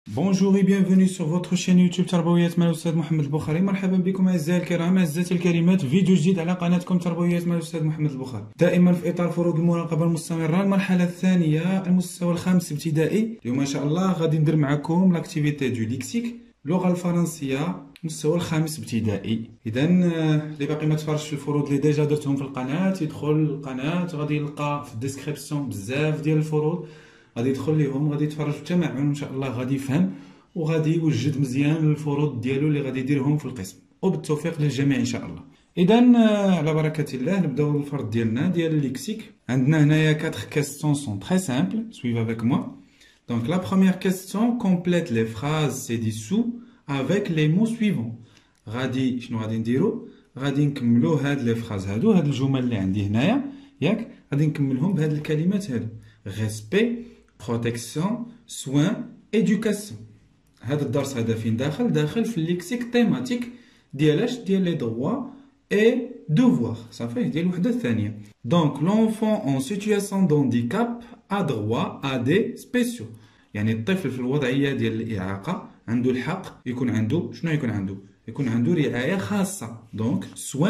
Bonjour et bienvenue sur votre chaîne يوتيوب تربويات مع الأستاذ محمد البخاري. مرحبا بكم أعزائي الكرام أعزائي الكريمات، فيديو جديد على قناتكم تربويات مع الأستاذ محمد البخاري، دائما في إطار فروض المراقبة المستمرة المرحلة الثانية المستوى الخامس ابتدائي. اليوم إن شاء الله غادي ندير معكم لاكتيفيتي دو ليكسيك اللغة الفرنسية المستوى الخامس ابتدائي. إذا اللي باقي ما تفرجش في الفروض اللي ديجا درتهم في القناة يدخل القناة، غادي يلقى في الديسكريبسيون بزاف ديال الفروض، غادي يدخل ليهم غادي يتفرج في التمعن وان شاء الله غادي يفهم وغادي يوجد مزيان الفروض ديالو اللي غادي يديرهم في القسم، وبالتوفيق للجميع ان شاء الله. اذا على بركه الله نبداو الفرض ديالنا ديال الليكسيك. عندنا هنايا 4 questions sont très simples, suivez avec moi. Donc la première question, complète les phrases ci-dessous avec les mots suivants. غادي شنو غادي نديرو؟ غادي نكملو هاد لي فراز هادو، هاد الجمل اللي عندي هنايا ياك غادي نكملهم بهاد الكلمات هادو: respect, protection, soin, éducation. هذا الدرس هذا فين داخل في الليكسيك تيماتيك ديال ديال لي droits et devoirs، صافي ديال الوحده الثانيه. دونك l'enfant en situation de handicap a droit à des spéciaux، يعني الطفل في الوضعيه ديال الاعاقه عنده الحق يكون عنده شنو يكون عنده رعايه خاصه. دونك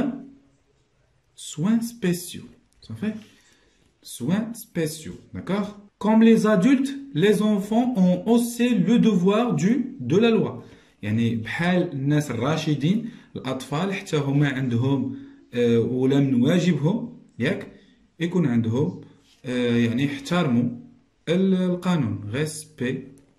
soins spéciaux، صافي soins spéciaux، d'accord. Comme les adultes, les enfants ont aussi le devoir de la loi. يعني بحال الناس الراشدين الأطفال حتى هما عندهم ولا من واجبهم ياك يكون عندهم يعني يحترموا القانون. respect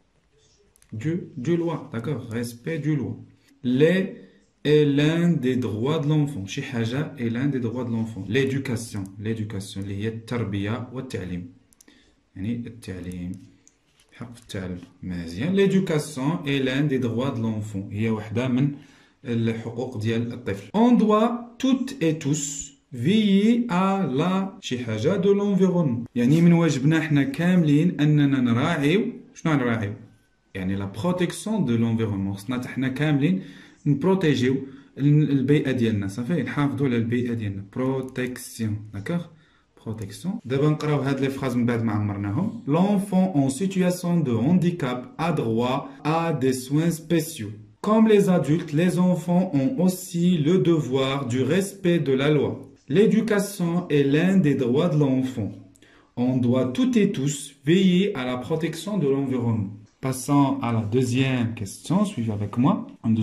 du loi، d'accord. respect du loi. Les est l'un des droits de l'enfant. شي حاجة est l'un des droits de l'enfant. l'éducation اللي هي التربية والتعليم، يعني التعليم حق في التعلم مزيان. l'éducation est l'un des droits de l'enfant، هي وحدة من الحقوق ديال الطفل. on doit toutes et tous veiller à la شي حاجة de l'environnement، يعني من واجبنا حنا كاملين أننا نراعيو شنو نراعيو، يعني la protection de l'environnement. خصنا حنا كاملين نبروتيجيو البيئة ديالنا، صافي نحافظوا على البيئة ديالنا. بروتيكسيون، داكوغ. بروتيكسيون. دابا نقراو هاد لي فراز من بعد ما عمرناهم. L'enfant en situation de handicap a droit à des soins spéciaux. Comme les adultes, les enfants ont aussi le devoir du respect de la loi. L'éducation est l'un des droits de l'enfant. On doit toutes et tous veiller à la protection de l'environnement. Passons à la deuxième question, suivez avec moi.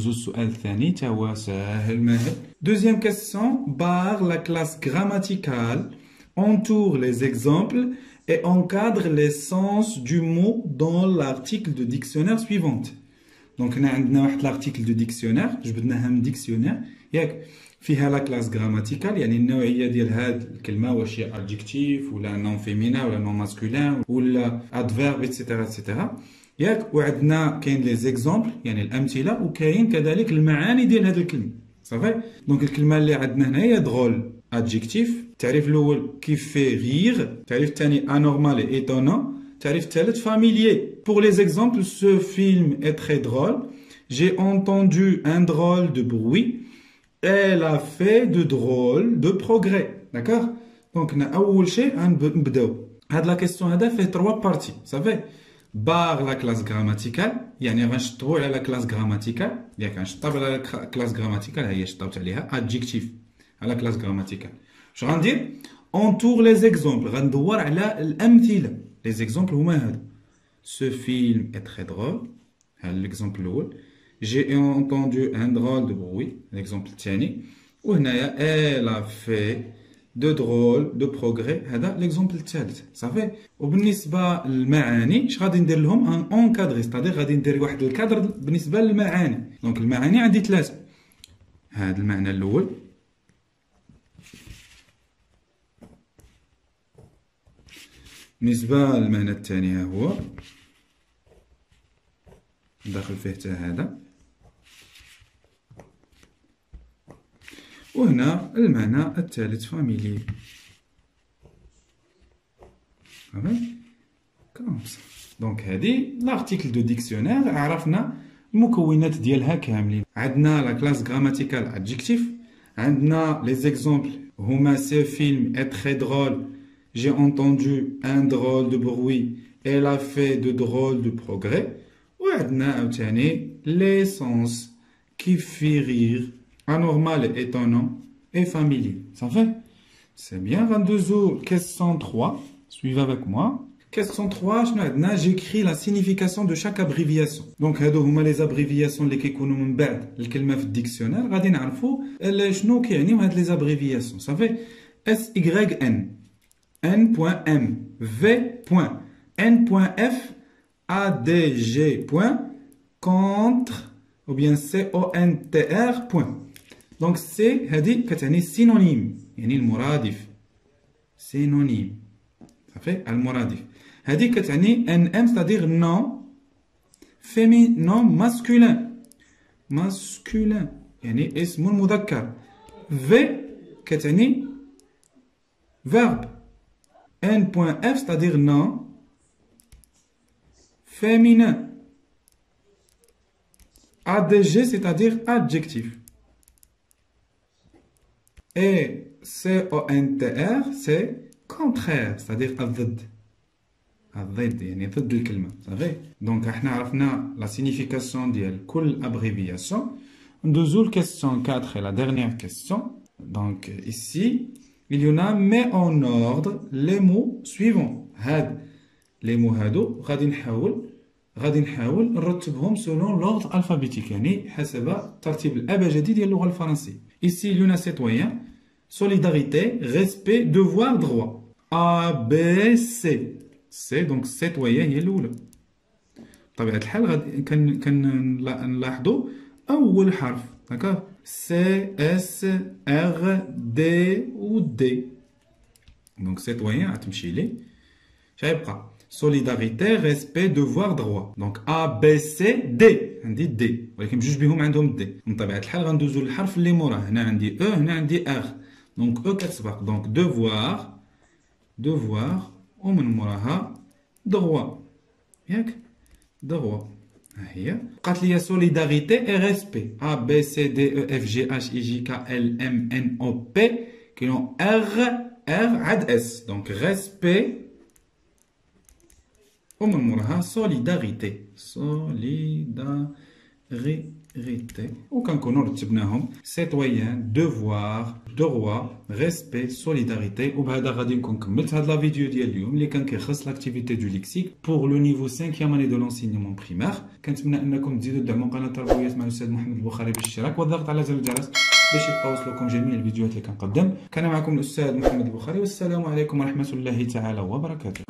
Deuxième question, barre la classe grammaticale, entoure les exemples et encadre les sens du mot dans l'article de dictionnaire suivante. Donc, on a un article de dictionnaire, جبدناها من dictionnaire ياك فيها لا كلاس غراماتيكال، يعني النوعيه ديال هاد الكلمه واش هي adjectif ولا نون فيمينا ولا نون ماسكولين ولا adverb etc etc ياك. وعندنا كاين لي زيكزامبل يعني الامثله، وكاين كذلك المعاني ديال هاد الكلمه، صافي. دونك الكلمه اللي عندنا هنايا درول adjectif، التعريف الاول كيف في غير، التعريف الثاني anormal et étonnant، التعريف الثالث familier. Pour les exemples, ce film est très drôle. J'ai entendu un drôle de bruit. Elle a fait de drôles de progrès. D'accord. Donc, أول شيء نبداو. هاد لا كيستيون هذا فيه 3 بارتي، صافي. بار لا كلاس غراماتيكال، يعني غنشطبوا على لا كلاس غراماتيكال ياك، غنشطب على لا كلاس غراماتيكال، ها هي شطبت عليها ادجيكتيف على كلاس غراماتيكال. اش غندير؟ اونتور لي زيكزامبل، غندور على الامثله. لي زيكزامبل هما هادو: سو فيلم اي تري درول، ها ليكزامبل الاول. جي انتوندو ان درول دو بروي، ليكزامبل الثاني. وهنايا الا في دو درول دو بروغري، هذا ليكزامبل الثالث، صافي. وبالنسبه للمعاني اش غادي ندير لهم؟ ان اونكادري، ستادير غادي ندير واحد الكادر بالنسبه للمعاني. دونك المعاني عندي 3. هذا المعنى الاول، بالنسبه للمعنى الثاني ها هو داخل فيه حتى هذا، وهنا المعنى الثالث فاميلي. دونك هذه لارتيكل دو ديكسيونير، عرفنا المكونات ديالها كاملين. عندنا لا كلاس غراماتيكال ادجيكتيف، عندنا لي زيكزامبل هما سي فيلم اي تري درول، j'ai entendu un drôle de bruit, elle a fait de drôles de progrès. وعندنا عاوتاني l'essence qui fait rire anormal étonnant et familier. Ça fait? C'est bien. Rendez-vous question 3. Suivez avec moi. Question 3, j'écris la signification de chaque abréviation. Donc, هادو هما les abréviations اللي كيكونوا من بعد الكلمة في الديكسيونير غادي نعرفوا شنو كيعنيو هاد les abréviations. Ça fait SYN, N.M, V. N.F, ADG, contre, ou bien CONTR. Donc, c'est هادي كتعني synonyme, يعني المرادف. Synonyme. Ça fait المرادف. هادي كتعني NM, c'est-à-dire non féminin, non masculin. Masculin. يعني اسم المذكر. V كتعني verbe. N.F, c'est-à-dire non féminin. ADG, c'est-à-dire adjectif. Et CONTR, c'est contraire, c'est-à-dire الضد. الضد يعني ضد الكلمة. صافي. دونك احنا عرفنا la signification ديال كل abréviation. ندوزو ل question 4 et la dernière question. Donc ici, il y en a, mais en ordre les mots suivants. هاد les mots هادو غادي نحاول نرتبهم selon l'ordre alphabétique يعني حسب الترتيب الأبجدي ديال اللغة الفرنسية. Ici, il y en a citoyen, solidarité, respect, devoir, droit. A, B, C. C, donc citoyen هي الأولى. بطبيعة الحال غادي كنلاحظوا أول حرف. داكوغ. C, S, R, D و D. Donc citoyen غتمشي لي. شغيبقى solidarité, respect, devoir, droit. Donc A, B, C, D. عندي D. ولكن بجوج بهم عندهم D. من طبيعة الحال غندوزو للحرف اللي موراه. هنا عندي E, هنا عندي R. Donc E كتسبق. Donc devoir ومن موراها droit. ياك؟ droit. ها هي. بقات ليا solidarité et respect. A, B, C, D, E, F, G, H, I, J, K, L, M, N, O, P. كاينو R عاد S. Donc respect ومن موراها solidarité. وكنكونوا رتبناهم citoyen, devoir, droit, respect, solidarité. وبهذا غادي نكون كملت هاد لا فيديو ديال اليوم اللي كان كيخص لاكتيفيتي دو ليكسيك بور لو نيفو 5 اني دو لونسينيمون بريمير. كنتمنى انكم تزيدوا تدعموا قناه تربويات مع الاستاذ محمد البخاري بالاشتراك والضغط على زر الجرس باش يوصلكم جميع الفيديوهات اللي كنقدم. كان معكم الاستاذ محمد البخاري والسلام عليكم ورحمه الله تعالى وبركاته.